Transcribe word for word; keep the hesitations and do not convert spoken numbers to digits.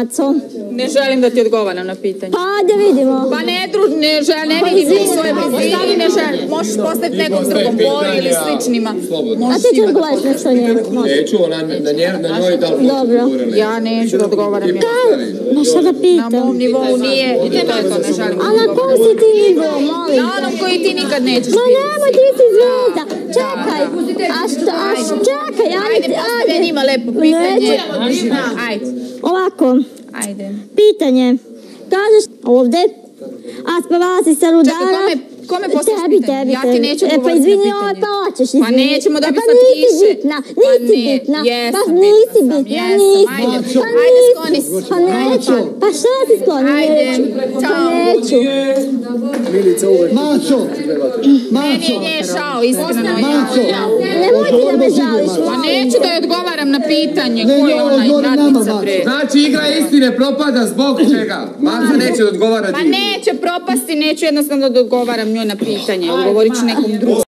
Maco? Ne želim da ti odgovaram na pitanje. Pa da vidimo. Pa ne, dru, ne, žel, ne vidim ti svoje blizini, ne želim. Možeš postaviti nekom drugom boju ili sličnima. A ti ću odgovaraš nešto njemu? Neću, ona na njoj da li. Dobro. Ja neću da odgovaram. Ma šta da pitam? Na mom nivou nije, i to je to, ne želim. A na kom si ti nivou, molim? Na onom koji ti nikad nećeš. Ma nemoj, ti si zvezda. Čekaj. A šta, a čekaj, ajde, ajde. Postavi njima lepo pitanje. Ajde. Ovako. Ajde. Pitanje. Kažeš ovde, a spavala si sa rudara. Čekaj, kome, kome postaviš tebi, pitanje? tebi, Ja ti neću e, pa odgovoriti izvini, na pitanje. pa hoćeš, izvini. Pa nećemo da e, bi pa sad nisi kiše. bitna, nisi pa ne, bitna. jesam, pa nisi bitna sam, bitna, jesam. nisi. Ajde, pa ajde, nisi. skloni se. Pa neću. Pa šta si skloni? Ajde, neću. čao. Pa neću. Milica uvek. Maco! Meni je nje žao, iskreno. Maco! Nemojte da me žališ, Pa molim. neću da je odgovaram na pitanje. Ne, Ko je ne, ona odgovori nama, radnica, Maco. bre? Znači igra istine propada zbog čega? Maca neće odgovarati. Pa neće propasti, neću jednostavno da odgovaram njoj na pitanje. Odgovorit ću nekom drugom.